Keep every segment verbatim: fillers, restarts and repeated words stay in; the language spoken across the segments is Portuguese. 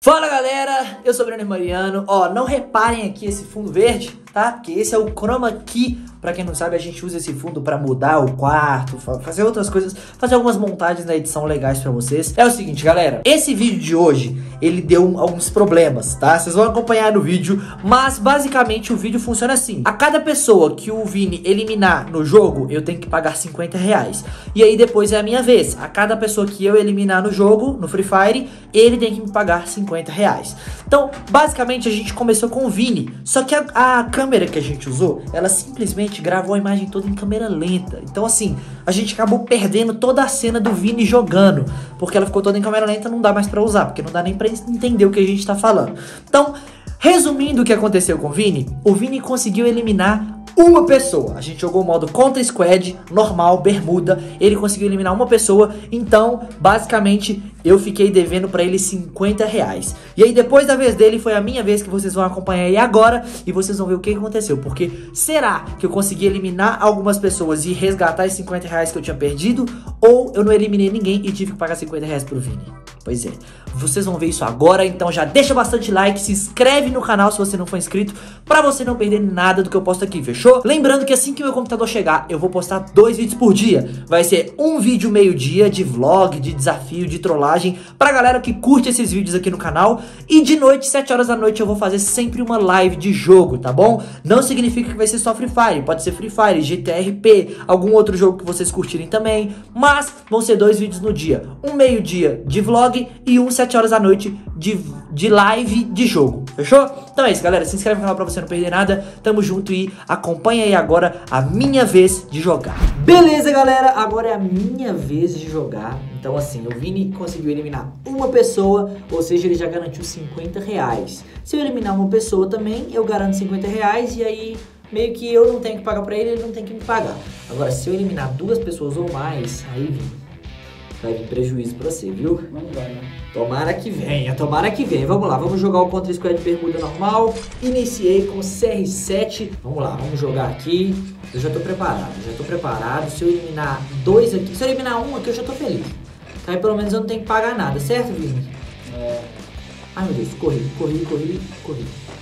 Fala galera, eu sou o Brenner Mariano. Ó, não reparem aqui esse fundo verde, tá? Porque esse é o Chroma Key. Pra quem não sabe, a gente usa esse fundo pra mudar o quarto, fazer outras coisas, fazer algumas montagens na edição legais pra vocês. É o seguinte, galera, esse vídeo de hoje, ele deu alguns problemas, tá? Vocês vão acompanhar no vídeo, mas basicamente o vídeo funciona assim. A cada pessoa que o Vini eliminar no jogo, eu tenho que pagar cinquenta reais. E aí depois é a minha vez. A cada pessoa que eu eliminar no jogo, no Free Fire, ele tem que me pagar cinquenta reais. Então, basicamente, a gente começou com o Vini. Só que a, a câmera que a gente usou, ela simplesmente gravou a imagem toda em câmera lenta. Então, assim, a gente acabou perdendo toda a cena do Vini jogando. Porque ela ficou toda em câmera lenta, não dá mais pra usar. Porque não dá nem pra entender o que a gente tá falando. Então, resumindo o que aconteceu com o Vini, o Vini conseguiu eliminar uma pessoa. A gente jogou o modo contra squad, normal, bermuda. Ele conseguiu eliminar uma pessoa. Então, basicamente, eu fiquei devendo pra ele cinquenta reais. E aí, depois da vez dele, foi a minha vez, que vocês vão acompanhar aí agora. E vocês vão ver o que aconteceu. Porque será que eu consegui eliminar algumas pessoas e resgatar esses cinquenta reais que eu tinha perdido? Ou eu não eliminei ninguém e tive que pagar cinquenta reais pro Vini? Pois é, vocês vão ver isso agora. Então já deixa bastante like, se inscreve no canal se você não for inscrito, pra você não perder nada do que eu posto aqui, fechou? Lembrando que assim que o meu computador chegar, eu vou postar dois vídeos por dia. Vai ser um vídeo meio-dia de vlog, de desafio, de trollagem, pra galera que curte esses vídeos aqui no canal. E de noite, sete horas da noite, eu vou fazer sempre uma live de jogo, tá bom? Não significa que vai ser só Free Fire, pode ser Free Fire, G T A R P, algum outro jogo que vocês curtirem também. Mas vão ser dois vídeos no dia, um meio-dia de vlog e um sete horas da noite de, de live de jogo, fechou? Então é isso, galera, se inscreve no canal pra você não perder nada, tamo junto e acompanha aí agora a minha vez de jogar. Beleza, galera, agora é a minha vez de jogar. Então assim, o Vini conseguiu eliminar uma pessoa, ou seja, ele já garantiu cinquenta reais. Se eu eliminar uma pessoa também, eu garanto cinquenta reais e aí meio que eu não tenho que pagar pra ele, ele não tem que me pagar. Agora, se eu eliminar duas pessoas ou mais, aí, Vini, vai vir prejuízo pra você, viu? Não vai, né? Tomara que venha, tomara que venha. Vamos lá, vamos jogar o Contra Squad bermuda normal. Iniciei com C R sete. Vamos lá, vamos jogar aqui. Eu já tô preparado, já tô preparado. Se eu eliminar dois aqui, se eu eliminar um aqui, eu já tô feliz. Aí pelo menos eu não tenho que pagar nada, certo, Vini? É. Ai meu Deus, corri, corri, corri, corri.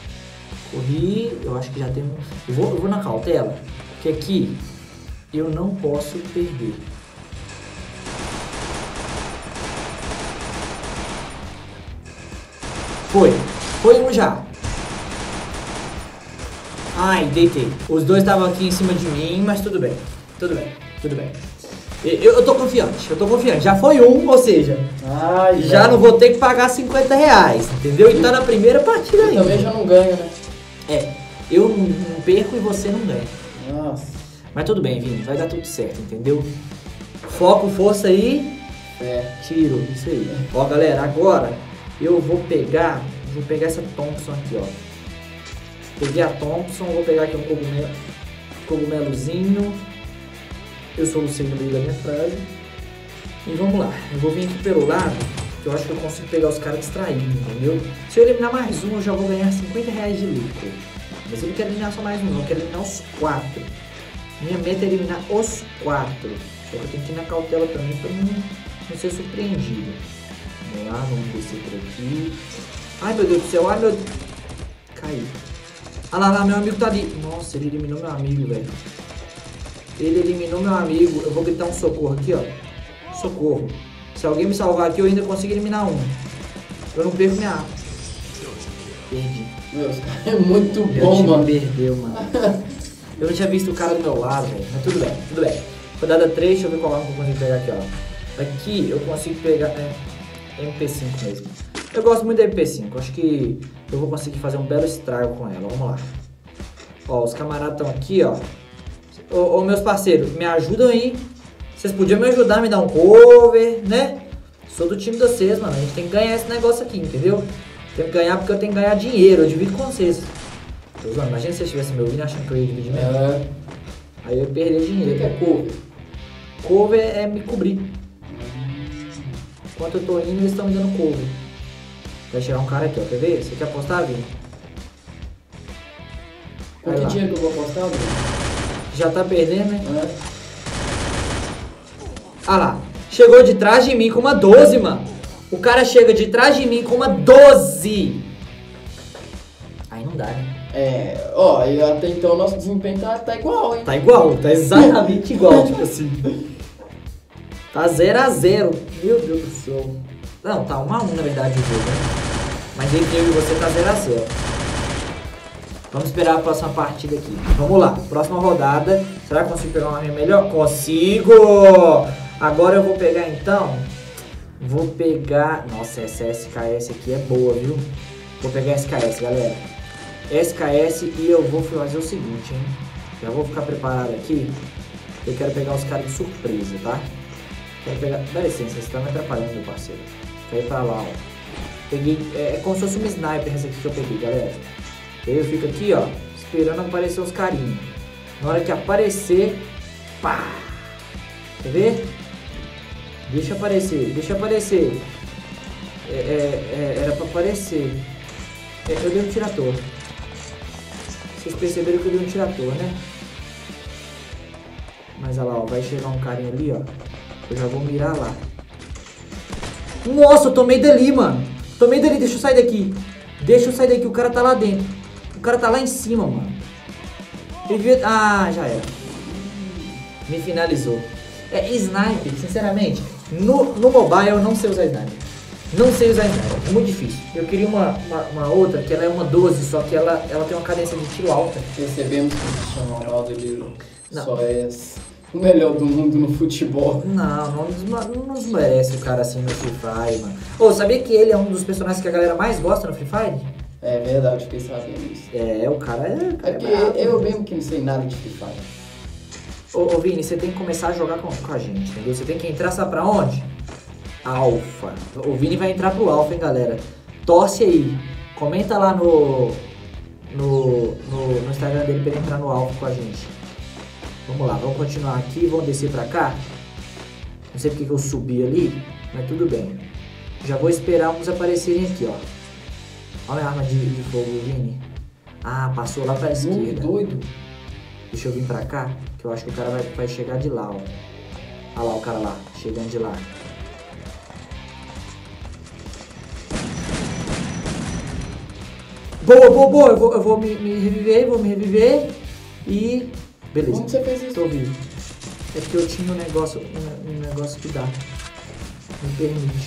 Corri, eu acho que já tem um... Eu vou, eu vou na cautela, porque aqui eu não posso perder. Foi, foi um já. Ai, deitei. Os dois estavam aqui em cima de mim, mas tudo bem. Tudo bem, tudo bem. Eu, eu tô confiante, eu tô confiante. Já foi um, ou seja, Ai, já velho. não vou ter que pagar cinquenta reais, entendeu? E tá na primeira partida Eu ainda. também já não ganho, né? É, eu não, não perco e você não ganha. Nossa. Mas tudo bem, Vini, vai dar tudo certo, entendeu? Foco, força aí. É. Tiro, isso aí. Ó, galera, agora eu vou pegar, vou pegar essa Thompson aqui, ó. Peguei a Thompson, vou pegar aqui um cogumelo, cogumelozinho. Eu solucei no meio da minha frase. E vamos lá, eu vou vir aqui pelo lado, que eu acho que eu consigo pegar os caras distraídos, entendeu? Se eu eliminar mais um, eu já vou ganhar cinquenta reais de lucro. Mas eu não quero eliminar só mais um, não, eu quero eliminar os quatro. Minha meta é eliminar os quatro. Só que eu tenho que ir na cautela também pra não, não ser surpreendido. Vamos lá, vamos descer por aqui. Ai meu Deus do céu, ai meu Deus. Caiu. Ah lá, lá, meu amigo tá ali. Nossa, ele eliminou meu amigo, velho. Ele eliminou meu amigo. Eu vou gritar um socorro aqui, ó. Socorro. Se alguém me salvar aqui, eu ainda consigo eliminar um. Eu não perco minha arma. Perdi. Meu, esse cara é muito Meu bom, time mano. perdeu, mano. Eu não tinha visto o cara do meu lado, velho. Mas tudo bem, tudo bem. Rodada três, deixa eu ver qual arma que eu consigo pegar aqui, ó. Aqui eu consigo pegar... É, M P cinco mesmo. Eu gosto muito da M P cinco. Acho que eu vou conseguir fazer um belo estrago com ela. Vamos lá. Ó, os camaradas estão aqui, ó. Ô, ô, meus parceiros, me ajudam aí. Vocês podiam me ajudar, me dar um cover, né? Sou do time de vocês, mano. A gente tem que ganhar esse negócio aqui, entendeu? Tem que ganhar porque eu tenho que ganhar dinheiro. Eu divido com vocês. Tô zoando. Imagina se vocês estivessem me ouvindo achando que eu ia dividir mesmo. É. Aí eu ia perder O dinheiro. que é cover? Cover é me cobrir. Enquanto eu tô indo, eles estão me dando cover. Vai chegar um cara aqui, ó. Quer ver? Você quer apostar, Vini? Vai Quanto lá. dinheiro que eu vou apostar, mano? Já tá perdendo, né? É. Ah lá. Chegou de trás de mim com uma doze, mano. O cara chega de trás de mim com uma doze. Aí não dá, né? É, ó, e até então nosso desempenho tá, tá igual, hein? Tá igual, tá exatamente igual, tipo assim. Tá zero a zero. Meu Deus do céu. Não, tá um a um na verdade o jogo, né? Mas entre eu e você tá zero a zero. Vamos esperar a próxima partida aqui. Vamos lá, próxima rodada. Será que eu consigo pegar uma arma melhor? Consigo! Agora eu vou pegar então. Vou pegar. Nossa, essa S K S aqui é boa, viu? Vou pegar S K S, galera. S K S e eu vou fazer o seguinte, hein? Já vou ficar preparado aqui. Eu quero pegar os caras de surpresa, tá? Quero pegar. Dá licença, você tá me atrapalhando, meu parceiro. Quero ir pra lá, ó. Peguei. É, é como se fosse uma sniper essa aqui que eu peguei, galera. E aí eu fico aqui, ó, esperando aparecer os carinhos. Na hora que aparecer, pá! Quer ver? Deixa aparecer, deixa aparecer. É, é, é, era pra aparecer. É, eu dei um tirator. Vocês perceberam que eu dei um tirator, né? Mas olha lá, ó, vai chegar um carinha ali, ó. Eu já vou mirar lá. Nossa, eu tomei dali, mano. Tomei dali, deixa eu sair daqui. Deixa eu sair daqui, o cara tá lá dentro. O cara tá lá em cima, mano. Ele devia... Ah, já era. Me finalizou. É, sniper, sinceramente, no, no mobile eu não sei usar sniper. Não sei usar sniper, é muito difícil. Eu queria uma, uma, uma outra, que ela é uma doze, só que ela, ela tem uma cadência de tiro alta. Percebemos que o Cristiano Ronaldo ele Não. só é o melhor do mundo no futebol. Não, não, nos- não nos merece o cara assim no Free Fire, mano. Ô, sabia que ele é um dos personagens que a galera mais gosta no Free Fire? É verdade, fiquei sabendo isso. É, o cara é... O É cara porque é brabo. eu mesmo que não sei nada de Free Fire. Ô, ô Vini, você tem que começar a jogar com, com a gente, entendeu? Você tem que entrar, sabe pra onde? Alpha. O Vini vai entrar pro Alpha, hein, galera? Torce aí. Comenta lá no, no, no, no Instagram dele pra ele entrar no Alpha com a gente. Vamos lá, vamos continuar aqui, vamos descer pra cá. Não sei porque que eu subi ali, mas tudo bem. Já vou esperar uns aparecerem aqui, ó. Olha a arma de, de fogo, Vini. Ah, passou lá pra Muito esquerda. doido. Deixa eu vir pra cá, que eu acho que o cara vai, vai chegar de lá, ó. Olha lá o cara lá, chegando de lá. Boa, boa, boa. Eu vou, eu vou me, me reviver, vou me reviver. E... Beleza. Como que você fez isso? Tô vivo. É porque eu tinha um negócio, um, um negócio que dá. Me permite.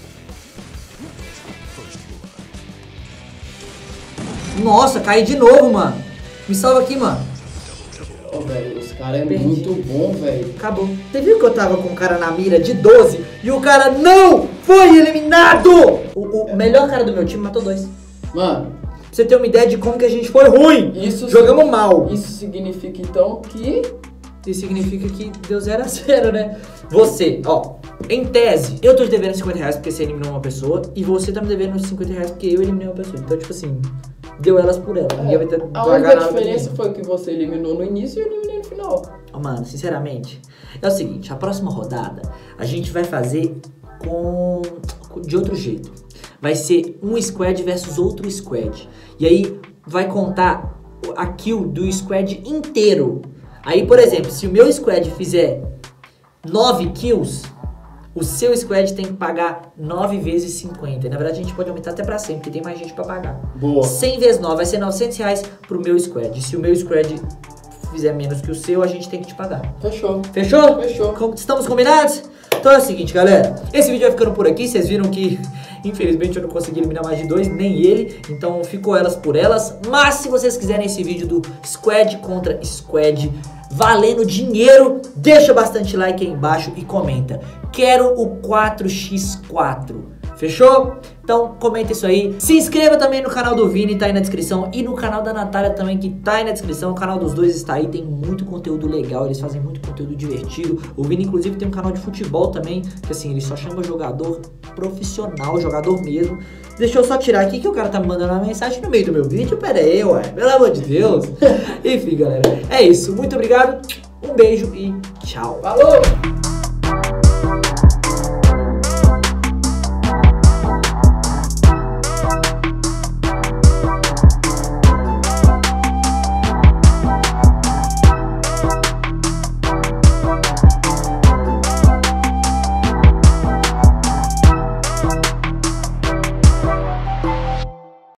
Nossa, caí de novo, mano. Me salva aqui, mano. Ô, velho, os caras é Perdi. muito bom, velho. Acabou. Você viu que eu tava com um cara na mira de doze e o cara não foi eliminado? O, o melhor cara do meu time matou dois. Mano, Pra você ter uma ideia de como que a gente foi ruim. isso... Jogamos mal. Isso significa, então, que... Isso significa que deu zero a zero, né? Você, ó, em tese, eu tô te devendo cinquenta reais porque você eliminou uma pessoa e você tá me devendo cinquenta reais porque eu eliminei uma pessoa. Então, tipo assim, deu elas por elas. Ninguém vai ter A pagar única nada pra diferença ninguém. foi que você eliminou no início e eu eliminei no final. Ó, mano, sinceramente, é o seguinte, a próxima rodada a gente vai fazer com, com- de outro jeito. Vai ser um squad versus outro squad. E aí vai contar a kill do squad inteiro. Aí, por exemplo, se o meu squad fizer nove kills, o seu squad tem que pagar nove vezes cinquenta. Na verdade, a gente pode aumentar até pra cem, porque tem mais gente pra pagar. Boa. cem vezes nove vai ser novecentos reais pro meu squad. Se o meu squad fizer menos que o seu, a gente tem que te pagar. Fechou. Fechou? Fechou. Com- Estamos combinados? Então é o seguinte, galera. Esse vídeo vai ficando por aqui. Vocês viram que, infelizmente, eu não consegui eliminar mais de dois, nem ele. Então ficou elas por elas. Mas se vocês quiserem esse vídeo do squad contra squad valendo dinheiro, deixa bastante like aí embaixo e comenta. Quero o quatro por quatro. Fechou? Então comenta isso aí. Se inscreva também no canal do Vini, tá aí na descrição. E no canal da Natália também, que tá aí na descrição. O canal dos dois está aí, tem muito conteúdo legal. Eles fazem muito conteúdo divertido. O Vini, inclusive, tem um canal de futebol também, que assim, ele só chama jogador profissional, jogador mesmo. Deixa eu só tirar aqui que o cara tá me mandando uma mensagem no meio do meu vídeo. Pera aí, ué. Pelo amor de Deus. Enfim, galera. É isso. Muito obrigado. Um beijo e tchau. Falou!